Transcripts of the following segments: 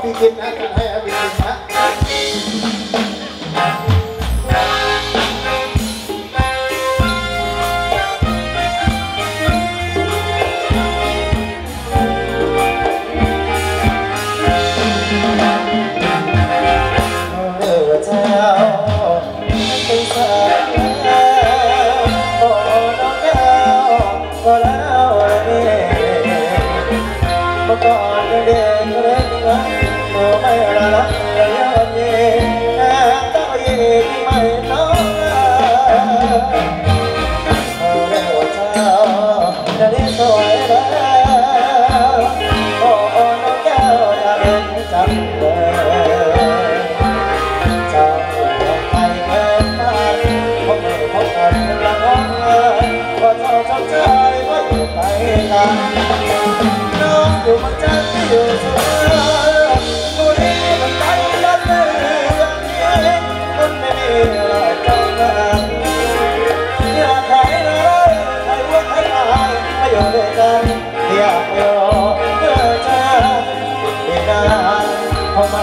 พี่กินนะจะให้พี่กินนะน้องอยู่มันจะอยู่เสมอผู้นี้มันใจยันเลือนมันไม่มีอะไรต้องการอยากให้เราให้ว่าให้ตายไม่อยู่ด้วยกันอยากอยู่เพื่อเธอที่นานเพราะไม่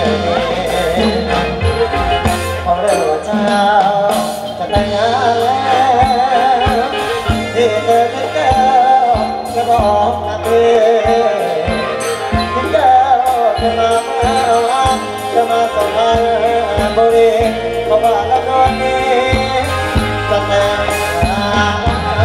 พอเรื่องว่าเธอจะแต่งงานแล้วที่เธอเป็นแก้วจะบอกกับเธอที่แก้วจะมาส่งให้บริเพราะว่าละนวลนี้จะแต่งงาน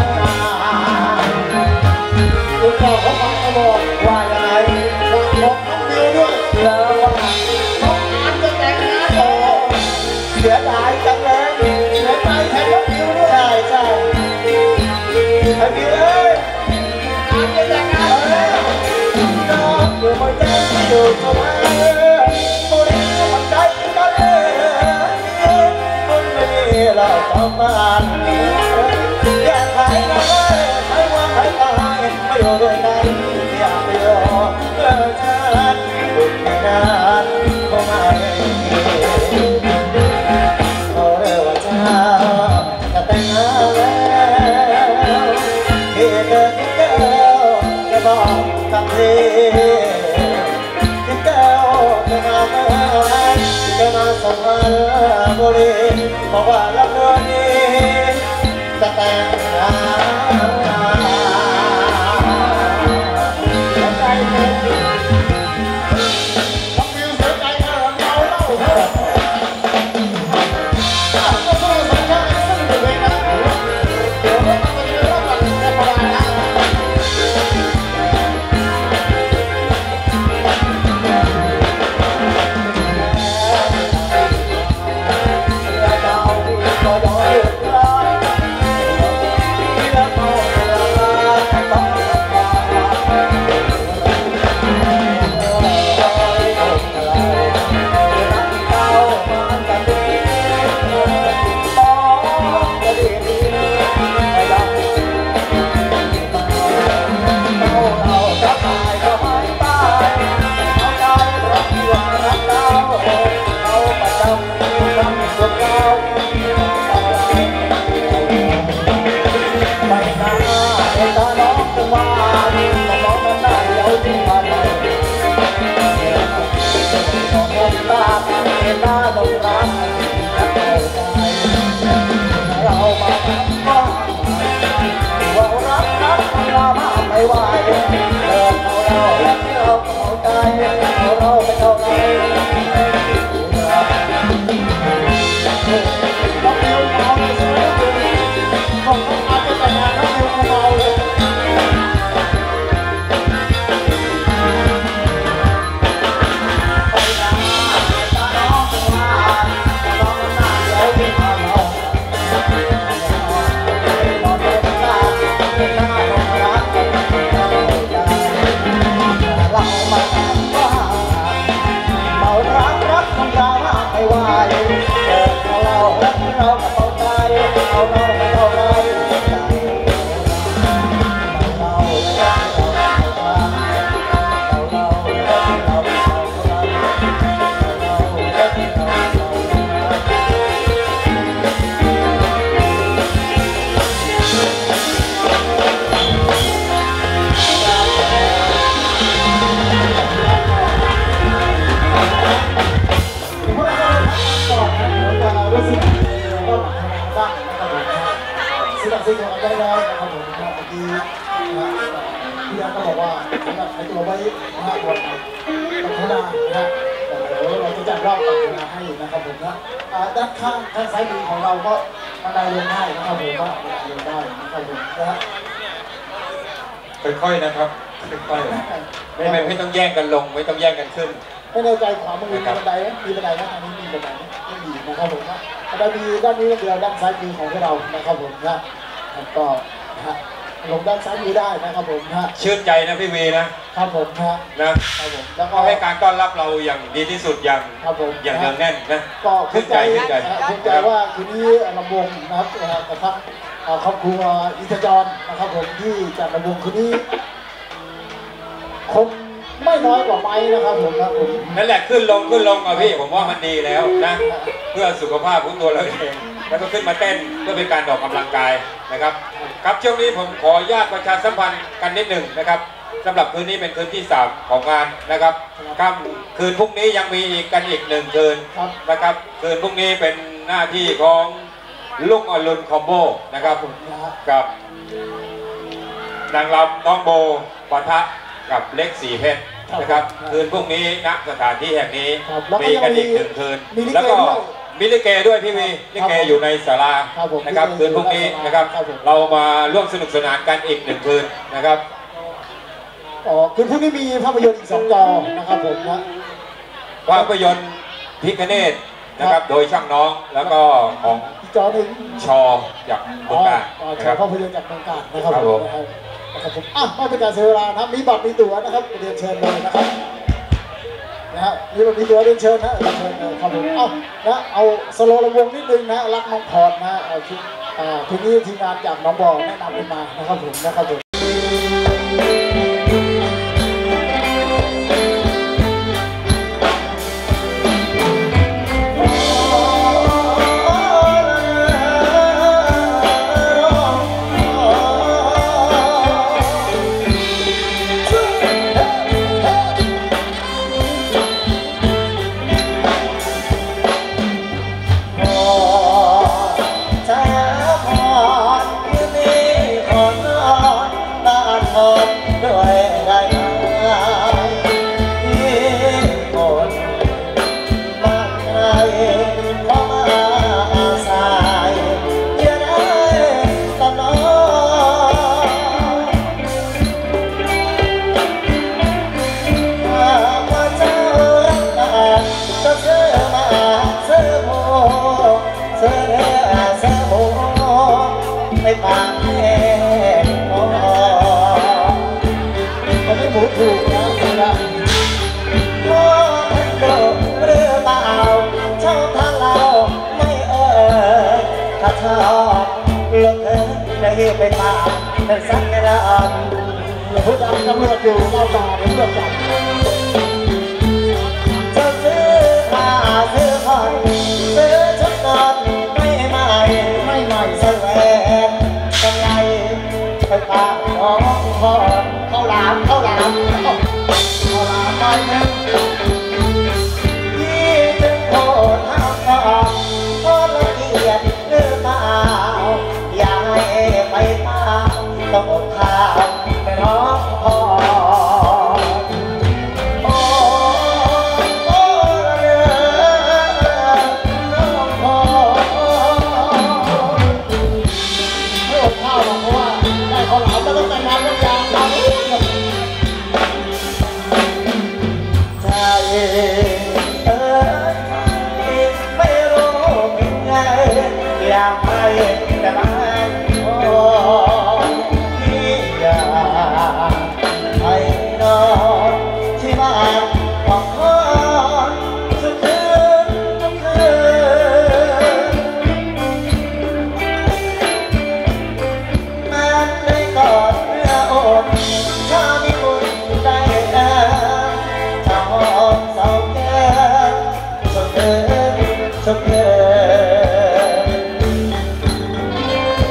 ลูกเจ้าเขาฟังเขาบอกว่าอย่างไรบอกน้องบิวด้วยแล้วว่าน้องอันจะแต่งงานโอ้เสียดายจังเลยเสียใจแทนน้องบิวด้วยใช่ไอ้บิวเอ้ยอันจะแต่งงานแล้วน้องอยู่บนใจอยู่เสมอคนนี้มันใจกันเลยมันไม่มีเราต้องการอยากให้เราให้ว่าให้ตายไม่อยู่ด้วยกันอยากไปรอเพื่อฉันบุญไม่นานคงไม่เขาเรียกว่าเจ้าจะแต่งงานแล้วที่เธอที่แก้วจะบอกกับเธอที่แก้วจะมาส่งมาบุรีบอกว่าละเรื่องนี้จะแต่งงานใจเธอต้องมิวเสียใจนะเราเล่าเถอะก็สู้สัญญาสู้อยู่เลยนะเดี๋ยวมันจะมีรอบหลังในประวัตินะเราไปเท่าไหร่รู้สึกก็บ้างนะครับผมสิ่งสิ่งของได้แล้วนะครับผมเมื่อกี้พี่ยังก็บอกว่าสำหรับไอ้ตัวไว้นะวันกับธนานะเดี๋ยวเราจะจัดรอบกับธนาให้นะครับผมนะด้านข้างซ้ายมือของเราก็บันไดลงได้นะครับผมว่าลงได้นะครับผมนะฮะค่อยๆนะครับค่อยๆไม่ต้องแย่งกันลงไม่ต้องแย่งกันขึ้นไม่แน่ใจขวามือมีบันไดไหมมีบันไดนะอันนี้มีบันไดไม่มีนะครับผมนะบันไดมีด้านนี้เดียวด้านซ้ายมือของเรานะครับผมนะก็ลงด้านซ้ายมือได้นะครับผมนะชื่นใจนะพี่วีนะครับผมนะครับผมแล้วก็ให้การต้อนรับเราอย่างดีที่สุดอย่างเนืองแน่นนะก็ชื่นใจว่าคืนนี้ลำวงนะครับกระทั่งครอบครัวอินทจรนะครับผมที่จัดลำวงคืนนี้คงไม่น้อยกว่าไม้นะครับผมนะผมนั่นแหละขึ้นลงเอาพี่ผมว่ามันดีแล้วนะเพื่อสุขภาพของตัวเราเองแล้วก็ขึ้นมาเต้นเพื่อเป็นการออกกำลังกายนะครับครับช่วงนี้ผมขออนุญาตประชาสัมพันธ์กันนิดหนึ่งนะครับสำหรับคืนนี้เป็นคืนที่3ของงานนะครับค่ำคืนพรุ่งนี้ยังมีอีก1 คืนนะครับคืนพรุ่งนี้เป็นหน้าที่ของลุงอรุณคอมโบนะครับกับนางรำน้องโบปะทะกับเล็กสีเพชรนะครับคืนพรุ่งนี้ณสถานที่แห่งนี้มีกันอีก1 คืนแล้วก็มิลิเกด้วยพี่วีลิเกอยู่ในศาลานะครับคืนพรุ่งนี้นะครับเรามาร่วมสนุกสนานกันอีก1 คืนนะครับคืนพรุ่งนี้มีภาพยนตร์อีก2 จอนะครับผมนะภาพยนตร์พิฆเนศนะครับโดยช่างน้องแล้วก็ของจอหนึ่งชอจากเมืองกาญนะครับภาพยนตร์จากเมืองกาญนะครับผมนะครับผมไม่เป็นการเสียเวลานะครับมีบัตรมีตั๋วนะครับเรียนเชิญเลยนะครับนะฮะมีบัตรมีตั๋วเรียนเชิญนะเชิญเลยครับผมนะเอาสโลว์วงนิดนึงนะรักน้องพรนะทีนี้ทีมงานจากน้องบอแนะนำขึ้นมานะครับผมนะครับผมไปตามเป็นสักกระอันผู้ดำตำรวจอยู่เล่าตาเป็นเรื่องจับจะซื้อผ้าซื้อผ่อนซื้อชุดนอนไม่ใหม่แสวงกำไรไปตามน้องพอเข้าหลามไปนึงที่ถึงโคตรห้ามก่อนโคตรละเอียดหรือเปล่าไปตามต้องอดทานไปน้องพอไม่อดข้าวหรอกเพราะว่าได้ข้าวหลามแล้วต้องแต่งงานต้องยางเราใจไม่รู้เป็นไงอยากไปแต่บ้านที่อยากไปนอนที่บ้านของพ่อทุกคืนมันได้กอดเมื่ออดถ้ามีคุณได้ถ้าหอมเศร้าแก้มสุดเกิน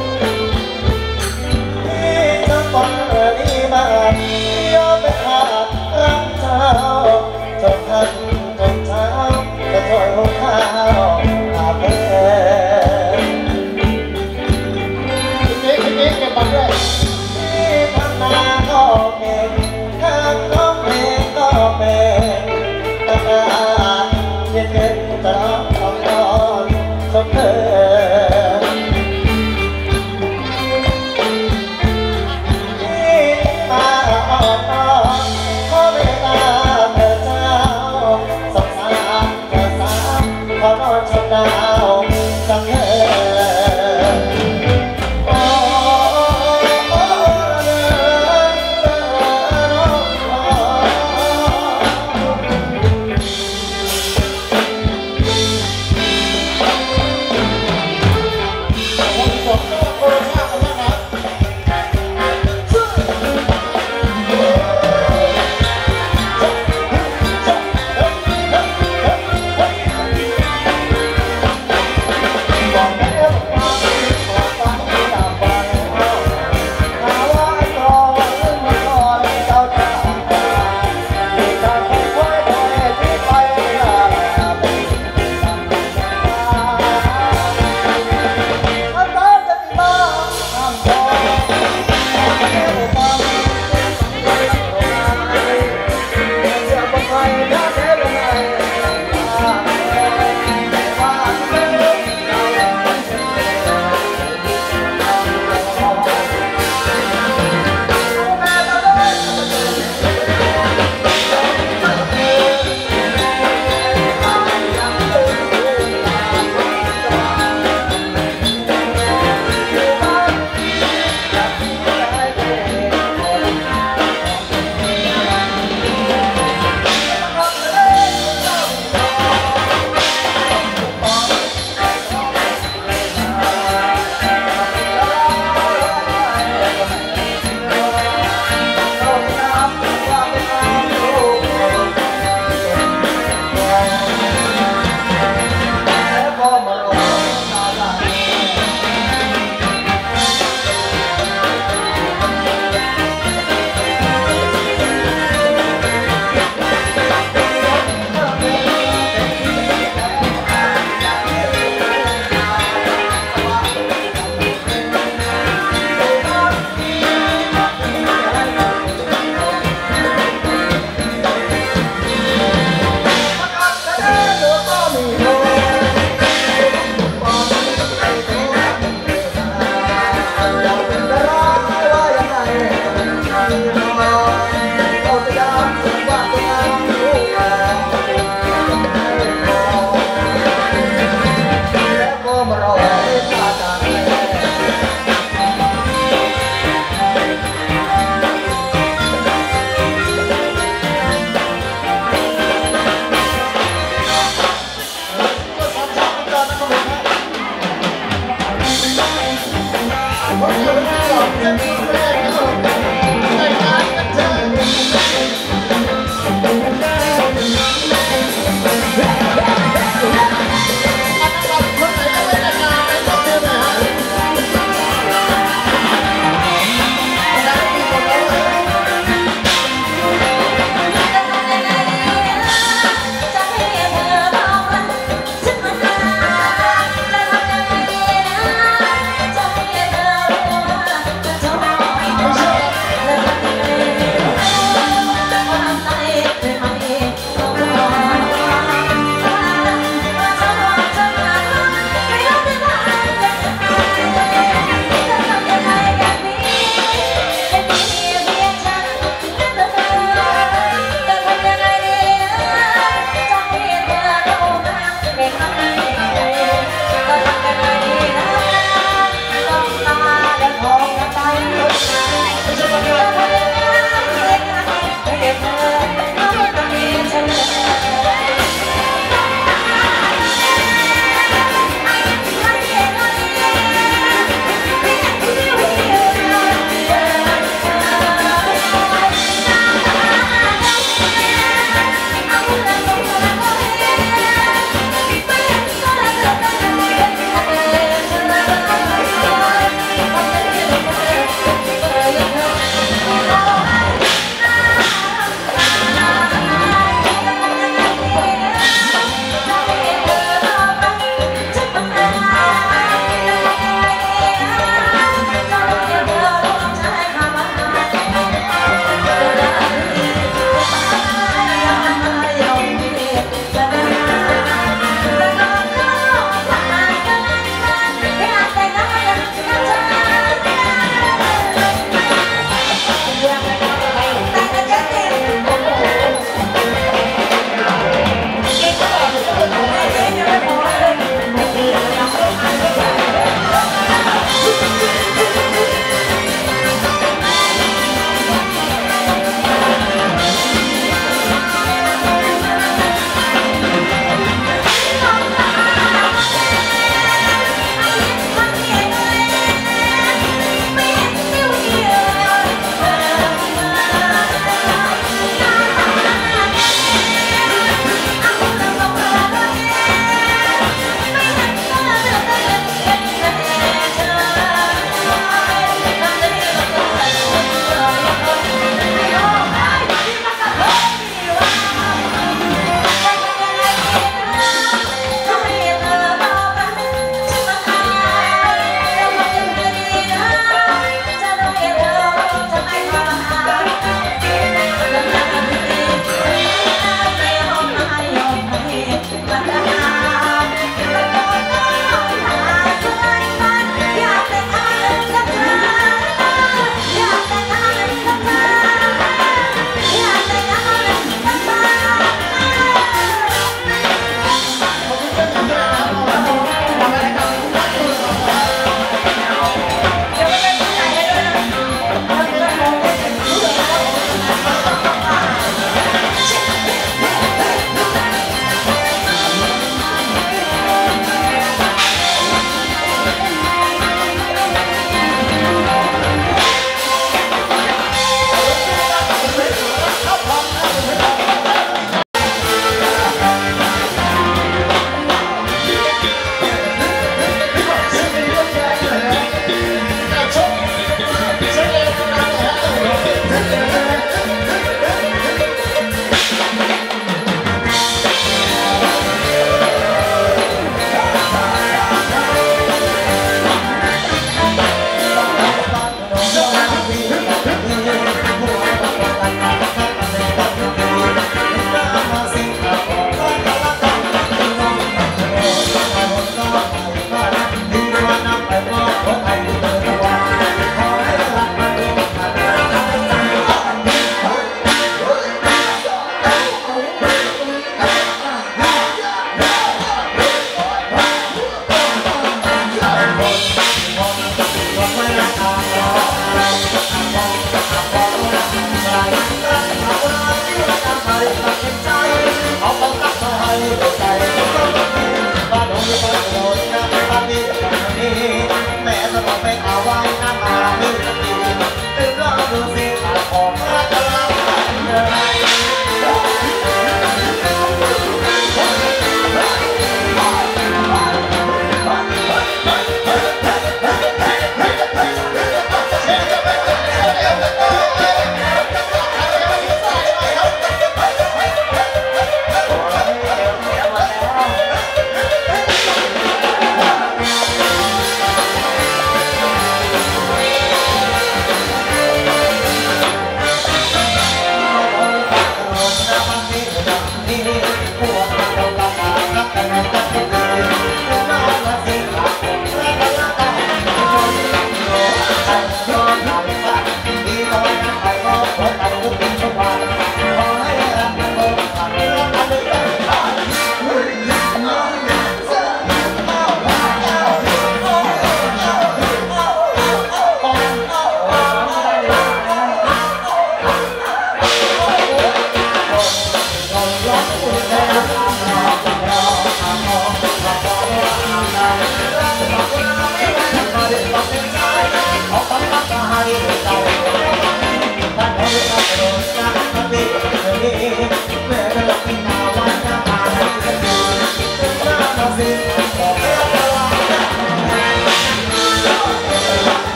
มรอตาตา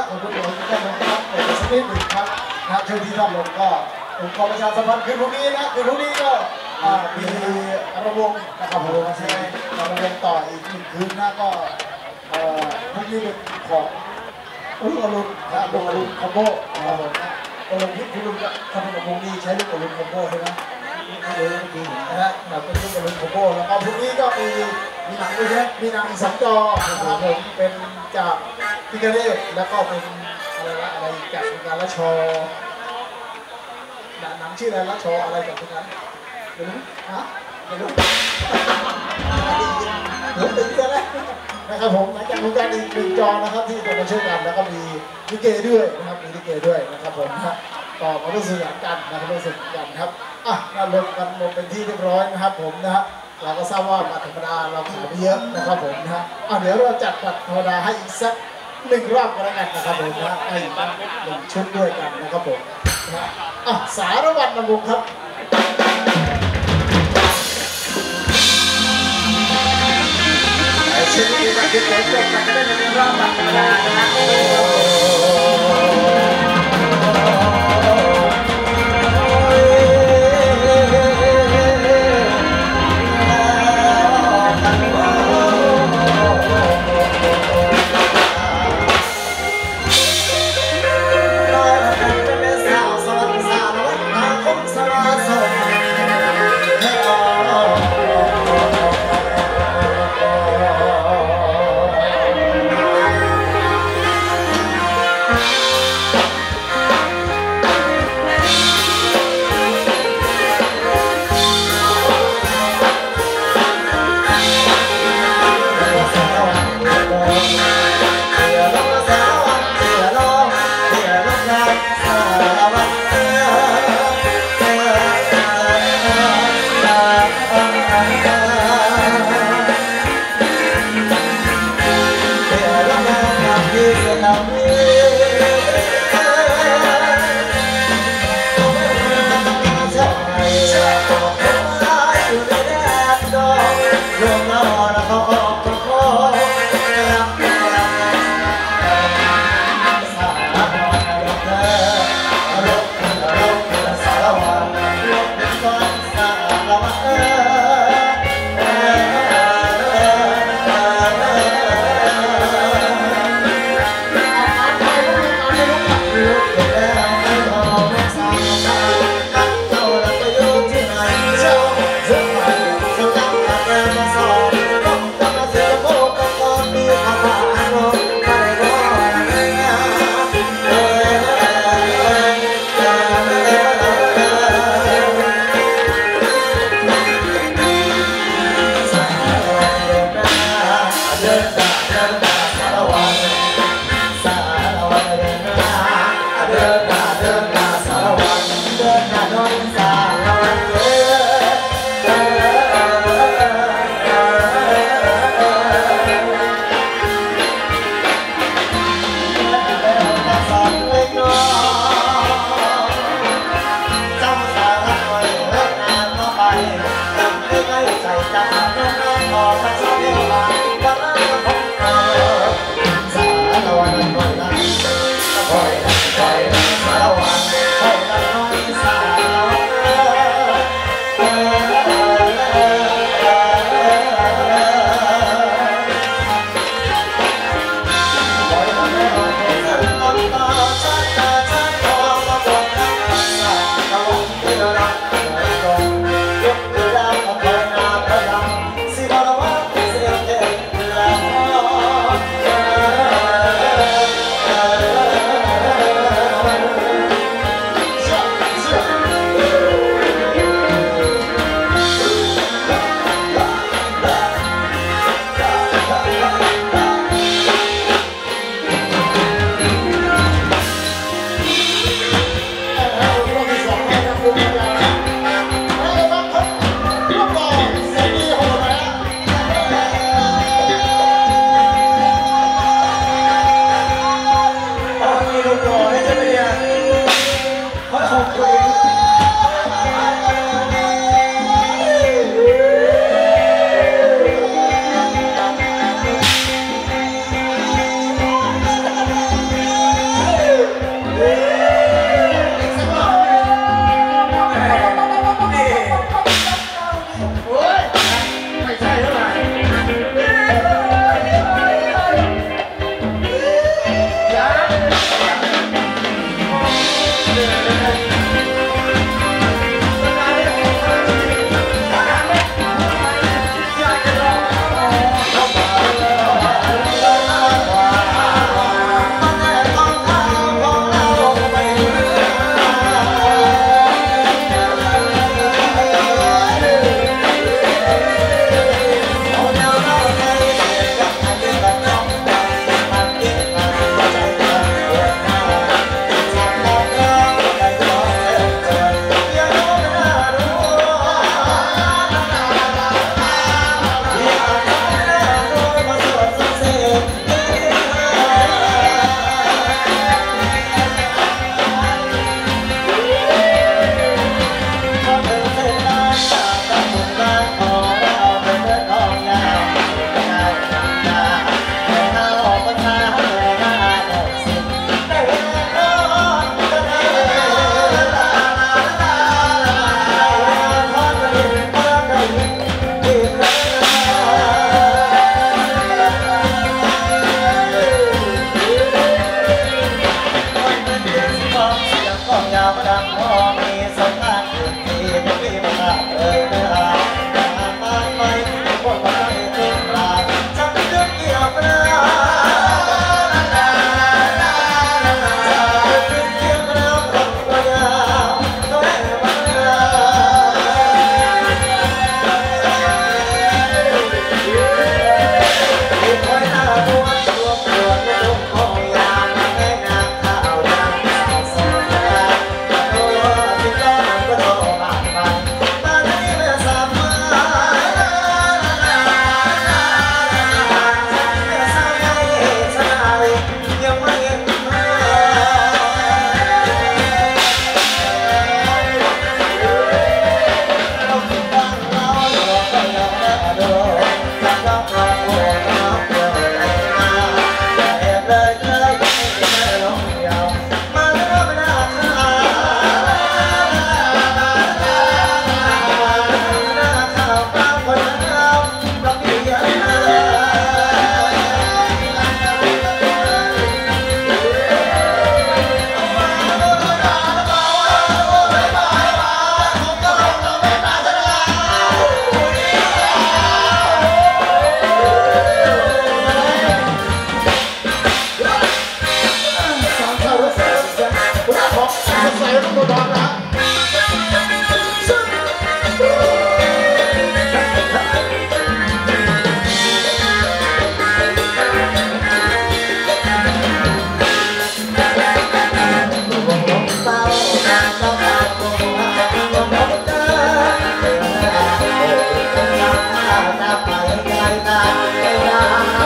ขอบคุณหลวงพ่อครับเปิดสักนิดหนึ่งครับนะช่วงที่ท่านลงก็องค์กรประชาสัมพันธ์คืนพรุ่งนี้นะคืนพรุ่งนี้ก็มีระวงนะครับผมใช่ระวงต่ออีก1 คืนนะก็พรุ่งนี้เป็นของลุงอรุณนะลุงอรุณคอมโบนะครับผมนะลุงที่ลุงจะทำเป็นวงนี้ใช้ลุงอรุณคอมโบใช่ไหมนะฮะแบบเป็นลุงอรุณคอมโบแล้วก็พรุ่งนี้ก็มีหนังด้วยใช่ไหมมีหนัง2 จอนะครับผมเป็นจากพิกาเล่แล้วก็เป็นอะไรจากงานละชอหนังชื่ออะไรละชออะไรจากตรงนั้นไม่รู้ฮะไม่รู้ผมตื่นเต้นแล้วนะครับผมหลังจากโครงการอีก1 จอนะครับที่จะมาช่วยกันแล้วก็มีลิเกด้วยนะครับมีลิเกด้วยนะครับผมนะต่อมาด้วยสื่อกันนะครับด้วยสื่อกันครับเราลงกันหมดเป็นที่เรียบร้อยนะครับผมนะฮะเราก็ทราบว่าบัตรธรรมดาเราขายไปเยอะนะครับผมนะฮะเดี๋ยวเราจัดบัตรธรรมดาให้อีกสัก1 รอบก็แล้วกันนะครับผมนะให้1 ชุดด้วยกันนะครับผมนะสารวัตรนำวงครับชุดนี้มาขึ้นเล่นจบกันได้ในรอบบัตรธรรมดาใส่จับน้องน้องขอสักสองเดียวมา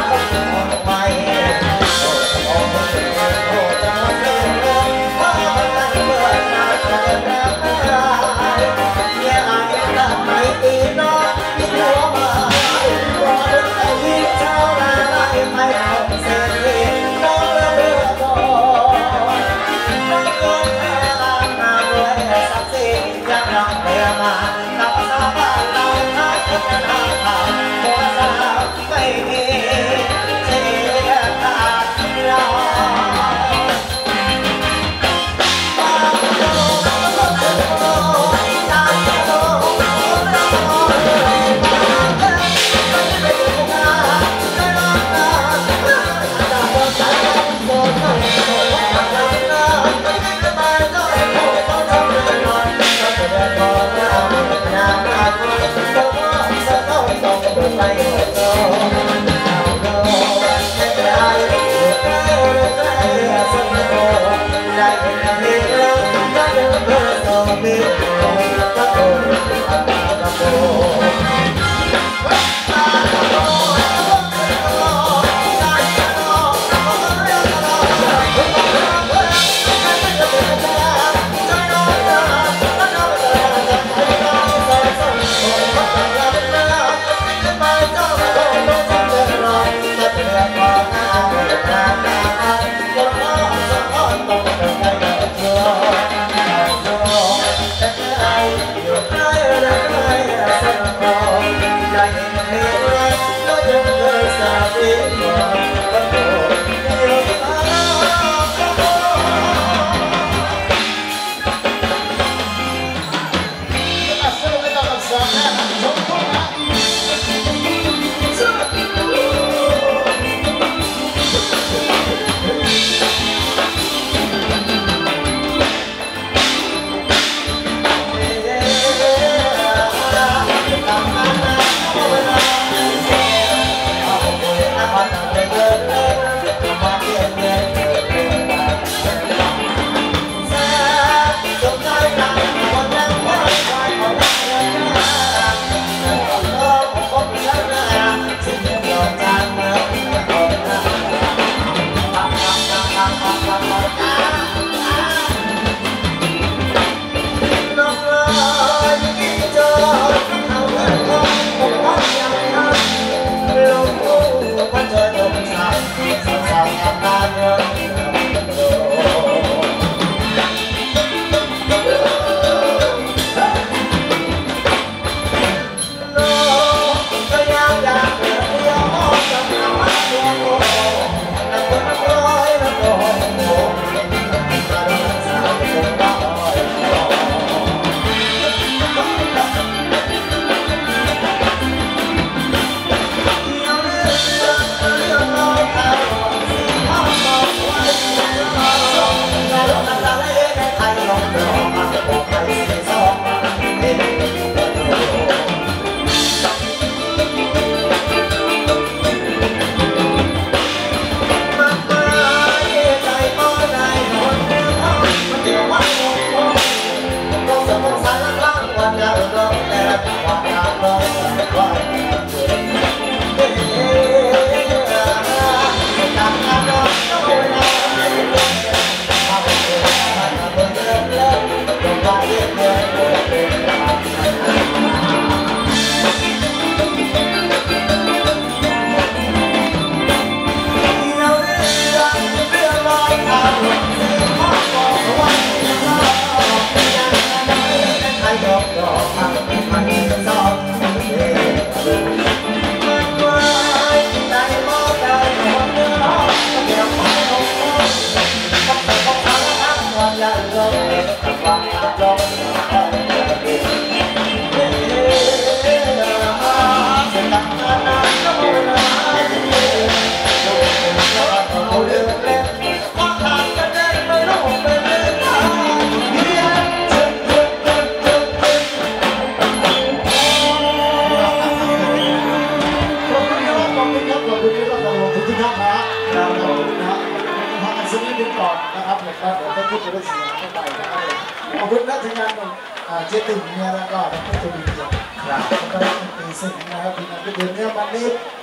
ขอบคุณนะทีมงานเจติ่งเนี่ยแล้วก็ผู้ชมดีครับก็ได้ตีสิ่งนะครับทีมงานที่เดินเนี่ยวันนี้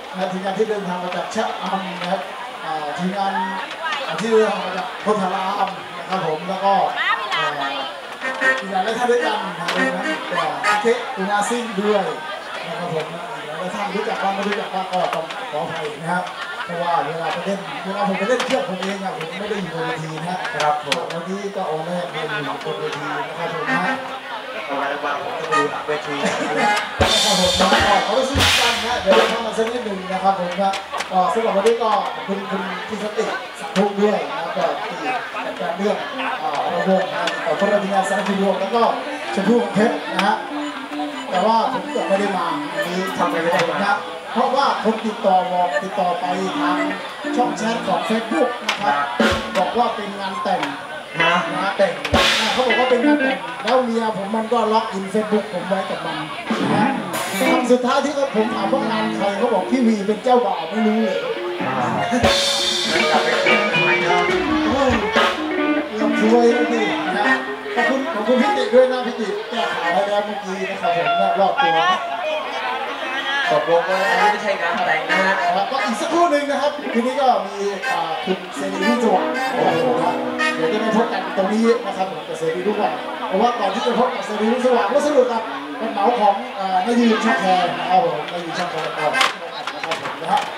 ทีมงานที่เดินทางมาจากชะอำนะครับทีมงานที่เดินทางมาจากโพธารามนะครับผมแล้วก็ทีมงานได้ท่านด้วยกันนะครับเค้กอุณาซิ่งด้วยนะครับผมแล้วท่านรู้จักบ้างไม่รู้จักบ้างก็ต้องขออภัยนะครับเพราะว่าเวลาผมไปเล่นเครื่องผมเองผมไม่ได้อยู่บนเวทีนะครับวันนี้ก็โอเล่เล่นอยู่บนเวทีนะครับผมนะอะไรบ้างผมจะดูหลังเวทีนะครับผมนะเขาซื้อกันนะเดี๋ยวเราเข้ามาสักนิดหนึ่งนะครับผมนะสำหรับวันนี้ก็คุณที่สติทุกด้วยนะครับก็ที่จัดการเรื่องระบบนะพระราชงานสารพิวงแล้วก็ชมพู่เพชรนะฮะแต่ว่าผมก็ไม่ได้มาอันนี้ทำไม่ได้นะเพราะว่าคนติดต่อไปทางช่องแชทของ Facebook นะครับบอกว่าเป็นงานแต่งนะแต่งเขาบอกว่าเป็นงานแต่งแล้วเมียผมมันก็ล็อกอิน Facebook ผมไว้กับมันนะคำสุดท้ายที่ผมถามว่างานใครเขาบอกพี่วีเป็นเจ้าบ่าวไม่รู้เลยกลับไปเจอใครนะลำช่วยดินะขอบคุณพี่ติด้วยนะพี่ติแก้ข่าวให้แล้วเมื่อกี้นะครับผมรอบตัวตกลงว่าอันนี้ไม่ใช่งานแต่งนะฮะก็อีกสักครู่หนึ่งนะครับทีนี้ก็มีคุณเซรีรุ่งสว่างเดี๋ยวจะได้พบกันตรงนี้นะครับกับเซรีรุ่งสว่างเพราะว่าก่อนที่จะพบกับเซรีรุ่งสว่างก็สรุปกับเป็นเหมาของนายยืนช่างแคร์นะครับผมนายยืนช่างแคร์นะครับนะฮะ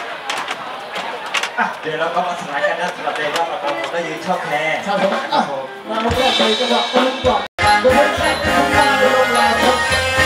เดี๋ยวเราก็มาสลายกันนะสำหรับในรอบเราได้ยืนชอบแคร์ครับผมมาลงแรกเลยจังหวะต้นก่อนโดยแรกทุกการลงแรงครับ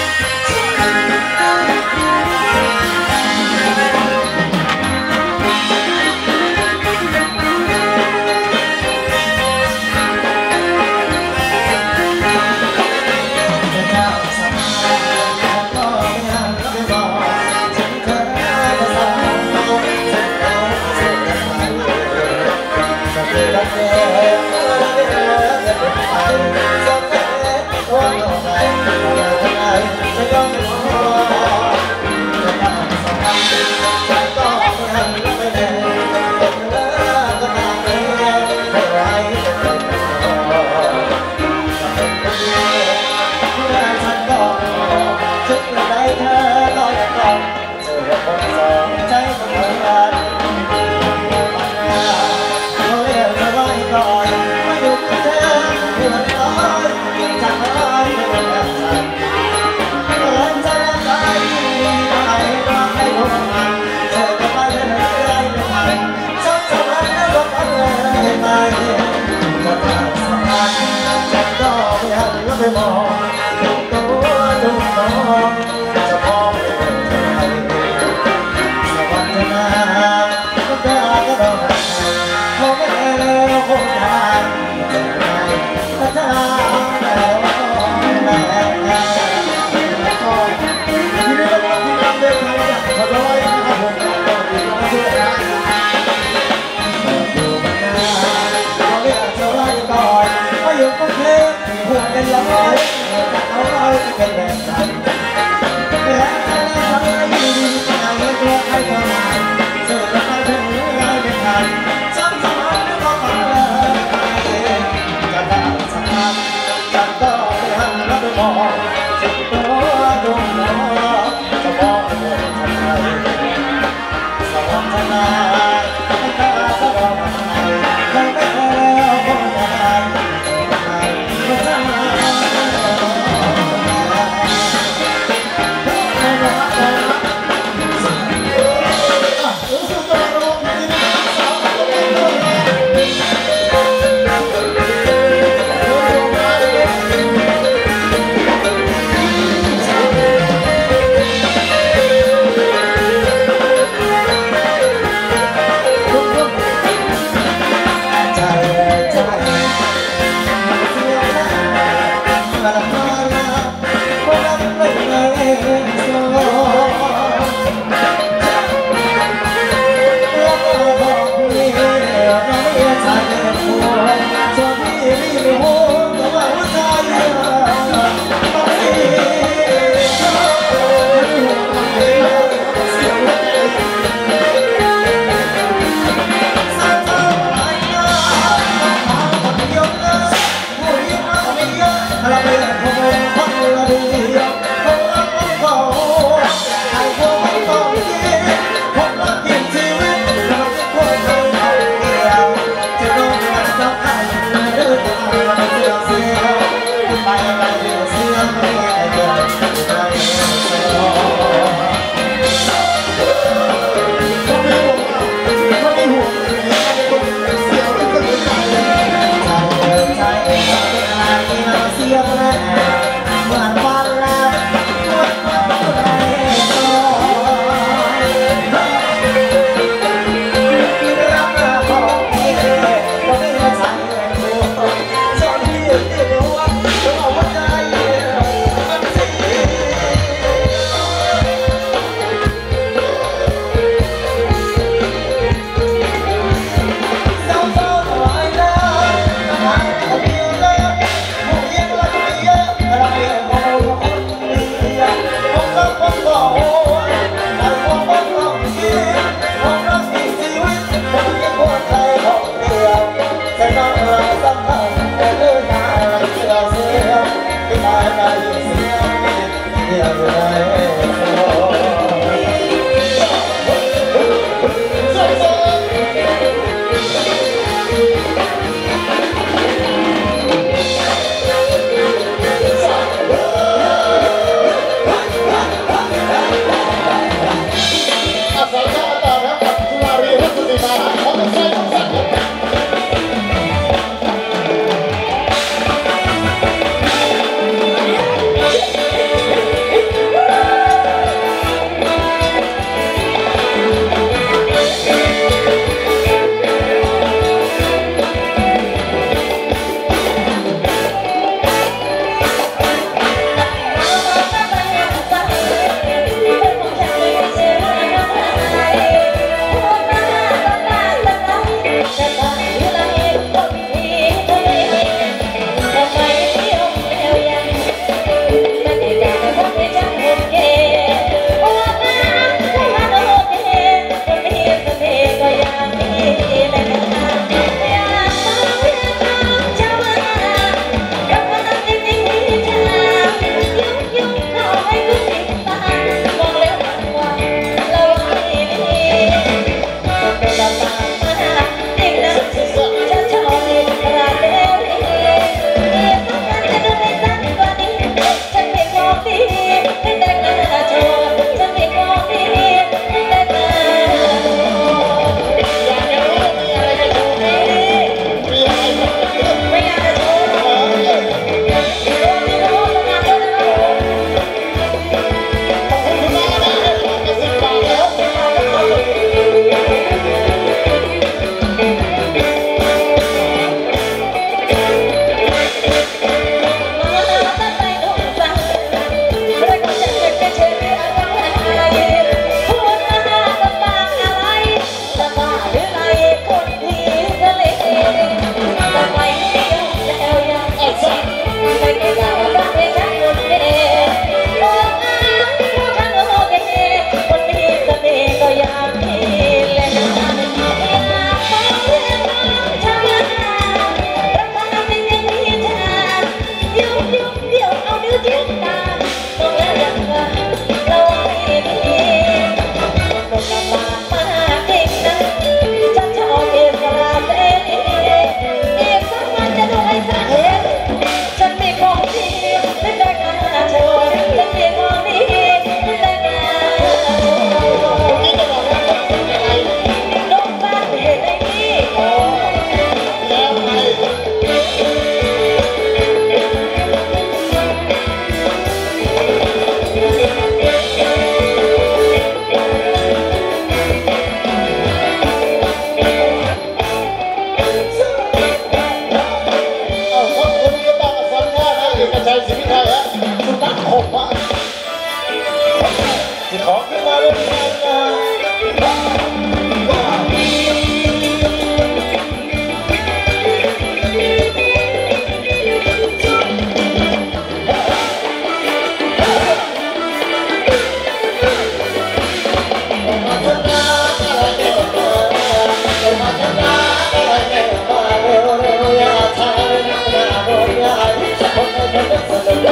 ไม่มองตัวจงมองจะมองไม่เป็นไรสวรรค์นาก็ได้ก็ได้พอไม่แล้วคงทานก็จะแล้วก็ที่นี่เราที่ทำเดินทางจากขอร้อยนะครับผมก็ดีมากด้วยนะอยู่มานานเขาเรียกจะไล่ก่อนก็อยู่ก็แค่หัวเป็นร้อยเอาร้อยเป็นแบบนั้นและอะไรดีใจตัวใครก็มาเสิร์ฟไปถึงร้อยเป็นพันซ้ำซ้ำแล้วก็มาเลยจะได้สักครั้งจะต้องไปหันแล้วไปมองสุดตัวดวงน้อจะมองไปทางไหนสวรรค์นาไม่กล้าจะรอมายังไม่เคยแล้วคงจะได้ก็จะเ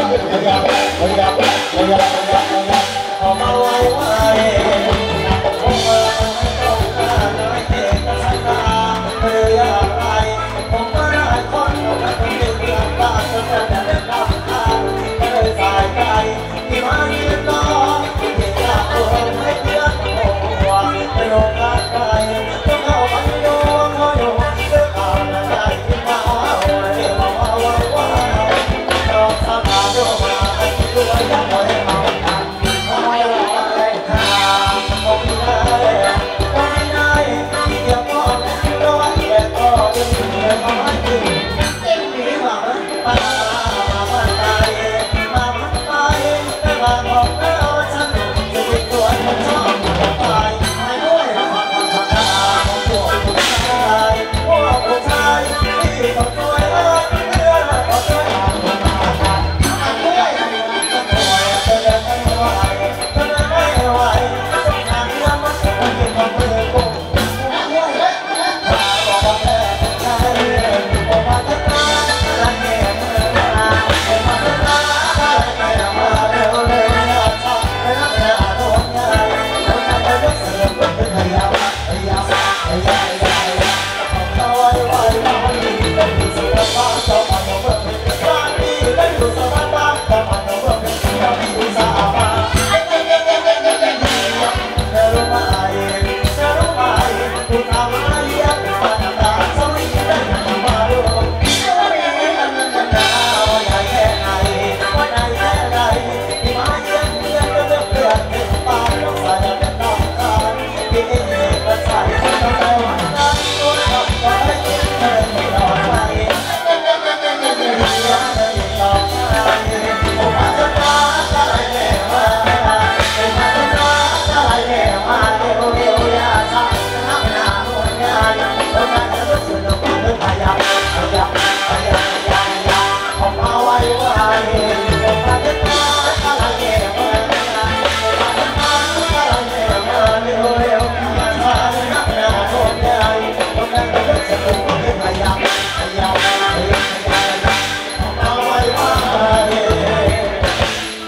ออกมาไว้ไว้ผมเมื่อต้องการให้เอกสารหรืออย่างไรผมก็ได้คนและคนหนึ่งเรื่องบ้านก็จะได้รับทางไม่ได้สายใจที่มายืนรอที่อยากตัวให้เพื่อนหัวไม่ลงรักใครต้องเข้าไปดูเขาอยู่เรื่องข่าวและใจที่มาเรียกว่าว่าเราสามารถดูมาให้ดูยังไงเขาทำไมเราไม่ทำก็ไม่ได้ที่จะมองร้อนแก่ก็ดึงเลยมาให้ดึงเต็มที่มามาไปมาไปแต่มาบอกแล้วฉันจะเป็นตัวฉันชอบไปไม่ด้วยมาของตัวผู้ชายพวกผู้ชายที่ต้องสวยเพื่อนก็ช่วยมาด้วยเดินไม่ไหวเดินไม่ไหวต้องทางเรื่องมันมันเป็นความเบื่อกูบอกแค่ใจบอกว่าจะตายรักแก่เมื่อมาบอกว่าจะตายรักแก่มาเร็วเร็วอยากทำให้รักแก่โดนใหญ่โดนใหญ่ก็ยกเสือเป็นขยะ